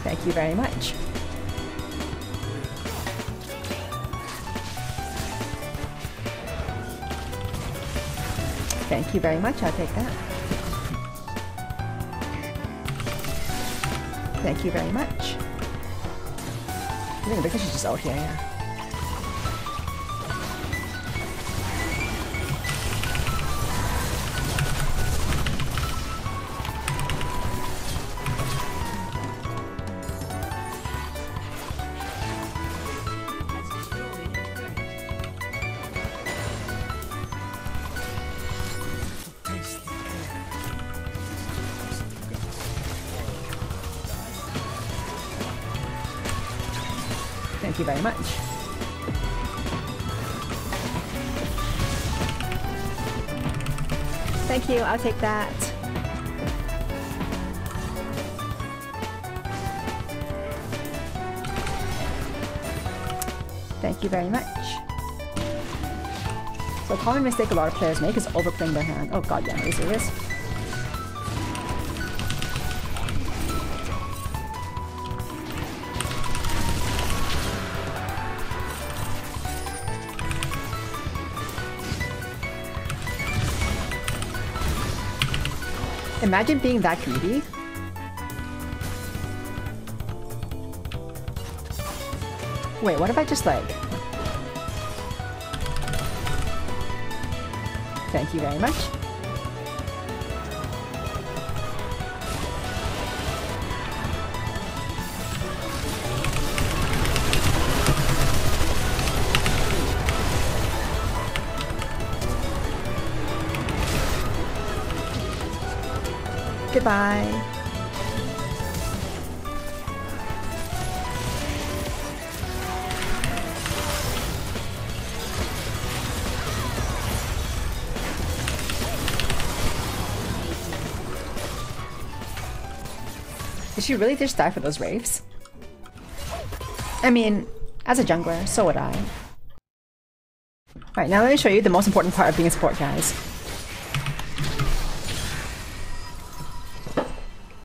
Thank you very much. Thank you very much, I'll take that. Thank you very much. I think the Ricochet is just out here, yeah. Thank you very much. Thank you, I'll take that. Thank you very much. So a common mistake a lot of players make is overplaying their hand. Oh god, yeah, are you serious? Imagine being that greedy. Wait, what if I just like... Thank you very much. Goodbye. Did she really just die for those raves? I mean, as a jungler, so would I. Alright, now let me show you the most important part of being a support, guys.